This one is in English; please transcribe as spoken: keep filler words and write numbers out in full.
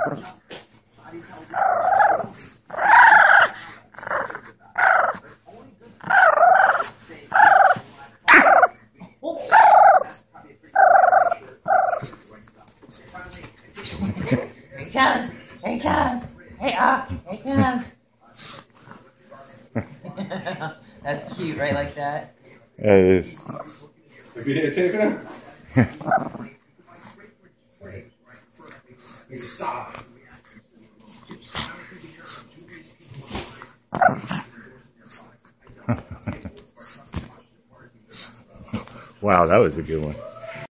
Here he comes! Here he comes! Hey, ah! Here he comes! That's cute, right? Like that? Yeah, it is. Videotaping him? He's a stop. Wow, that was a good one.